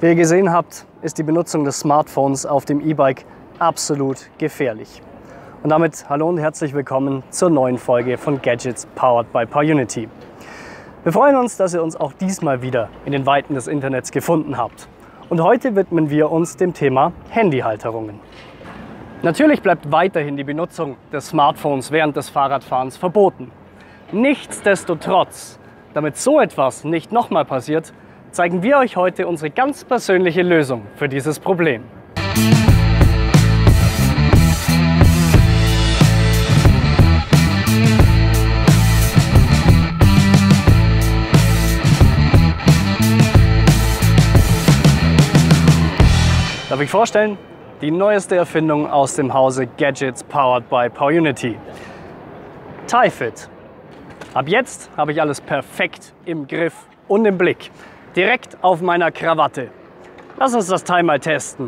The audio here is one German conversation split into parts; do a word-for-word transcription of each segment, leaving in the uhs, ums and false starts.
Wie ihr gesehen habt, ist die Benutzung des Smartphones auf dem E-Bike absolut gefährlich. Und damit hallo und herzlich willkommen zur neuen Folge von Gadgets Powered by PowerUnity. Wir freuen uns, dass ihr uns auch diesmal wieder in den Weiten des Internets gefunden habt. Und heute widmen wir uns dem Thema Handyhalterungen. Natürlich bleibt weiterhin die Benutzung des Smartphones während des Fahrradfahrens verboten. Nichtsdestotrotz, damit so etwas nicht nochmal passiert, zeigen wir euch heute unsere ganz persönliche Lösung für dieses Problem. Darf ich vorstellen? Die neueste Erfindung aus dem Hause Gadgets Powered by PowerUnity. TieFit. Ab jetzt habe ich alles perfekt im Griff und im Blick. Direkt auf meiner Krawatte. Lass uns das Teil mal testen.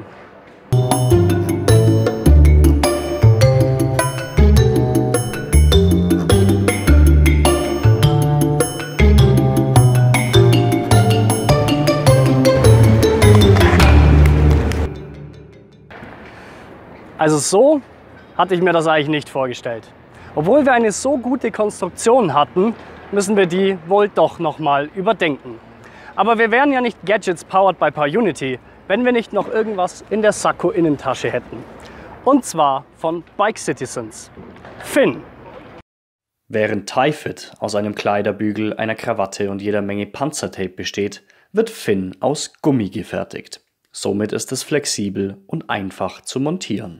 Also so hatte ich mir das eigentlich nicht vorgestellt. Obwohl wir eine so gute Konstruktion hatten, müssen wir die wohl doch noch mal überdenken. Aber wir wären ja nicht Gadgets Powered by PowerUnity, wenn wir nicht noch irgendwas in der Sakko-Innentasche hätten. Und zwar von Bike Citizens. Finn. Während TieFit aus einem Kleiderbügel, einer Krawatte und jeder Menge Panzertape besteht, wird Finn aus Gummi gefertigt. Somit ist es flexibel und einfach zu montieren.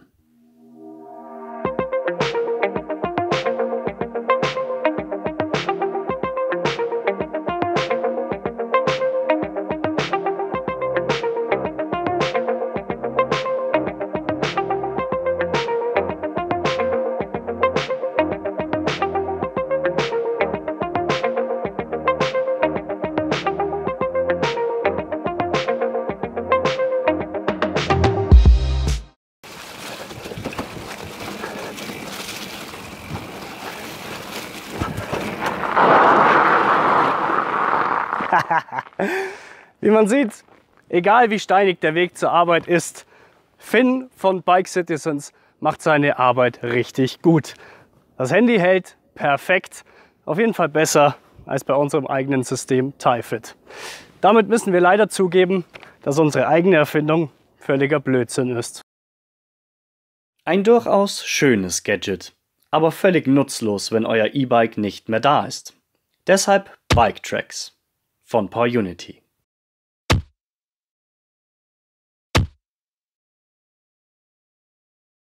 Wie man sieht, egal wie steinig der Weg zur Arbeit ist, Finn von Bike Citizens macht seine Arbeit richtig gut. Das Handy hält perfekt, auf jeden Fall besser als bei unserem eigenen System TieFit. Damit müssen wir leider zugeben, dass unsere eigene Erfindung völliger Blödsinn ist. Ein durchaus schönes Gadget, aber völlig nutzlos, wenn euer E-Bike nicht mehr da ist. Deshalb Bike Tracks von PowerUnity.